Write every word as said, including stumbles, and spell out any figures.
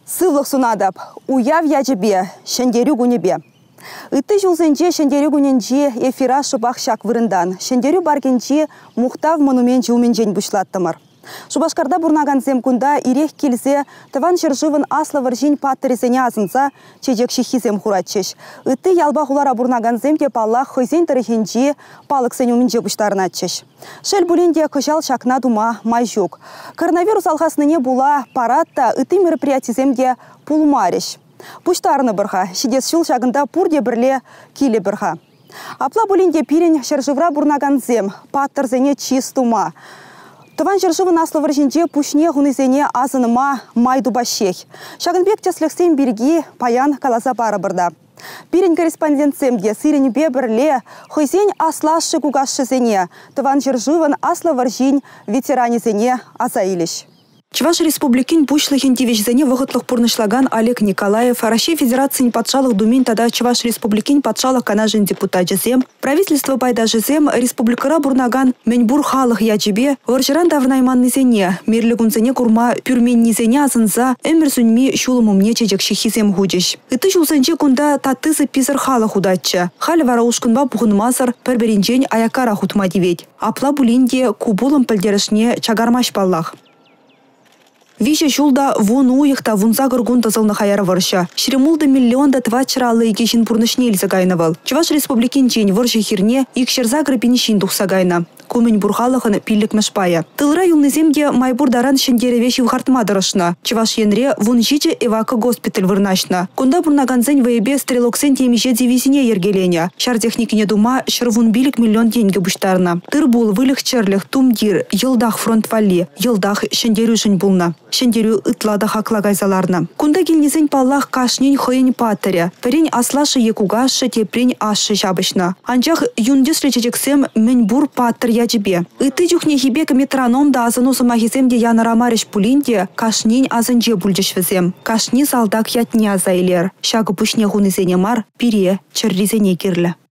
Сывлық сунадап, уяв яжебе, шендерю гунебе. Үтті жылзенже шендерю гуненже эфира шыбақ шак вырындан, шендерю баргенже мұқтав монумент жуменжен бұшлаттымыр. Шубашкарда бурнаган земкунда ирех келсе, таван шыржывын аслы варжин паттересене азынса, чечек шихизем хуратчеш. Үтті ялба хулара бурнаган земке паллах хойзен тарихенже палық сенюменже бұштарынатчеш. Шел булинде кыжал шакна дума майжук. Коронавирус алғасыныне була паратта үтті мероприятиземге пулмариш. Бұштарыны бірға, шидес шыл шагында пурде бірле келе бірға. Апла булинде пирен шыржывра бурнаган зем, паттерзене чистума. Тыван жыржывын аслы варжинже пушне ғунызене азыныма майду башех. Шагынбек теслексен берги паян каласа бары бірда. Пирен корреспондентсемге сиренебе бірле хойзен аслашы кугашшызене. Тыван жыржывын аслы варжин ветеранизене азаилиш. Чуваш республикин пушлыхин тивечзене вғытлық пурнышлаган Олег Николаев, Россия Федерации патшалық думин тада Чуваш республикин патшалық канажин депутат жезем, правительство пайда жезем, республикара бурнаган меньбур халық яджибе, оржыран давнайман низене, мерлігунзене курма пюрмен низене азынза, эмір сүнми шулымумне чечек шихизем худеш. Иты жулсенче кунда татызы пизыр халық худатчы. Халі вара ушкынба бұғынмазыр, пәрберінжен аякара хутма девет. Апла булинде кубулым пілдерішне чагармаш баллах. Вище шулда вон уйықта вунза гыргун тазылны хаяры варша. Шеремулда миллионда два чыралы егешін пурнышне елзі гайнавал. Чуваш республикин чейн варши хирне икшерза грабини шин тухса гайна. Кумен бурхалықын пиллік мәшпая. Тылыра юлныземге майбурдаран шендеревеші вғартма дырышна. Чуваш енре вун жиче эвака госпиталь вырнашна. Кунда бурнаганзен вейбе стрелоксен темеше дивизине ергеленя. Шар техникине дума шырвун билік миллион деньги буштарна. Тырбул вылық черлих тумдир, йылдах фронт вали, йылдах шендерюшін булна. Шендерю ытлада хакла гайзаларна. Кунда келнезен паллах кашнин хойын паттере. Перень аслашы екугашы тепрень ашы жабышна. Анчах юндис речечексем меньбур паттер яджибе. Ыты жүхне хибек метроном да азынусы махиземде янарамариш пулинде кашнин азынже бульджешвезем. Кашни салдак ятне азайлер. Шагы пушне хунызене мар пире чырризене кирлі.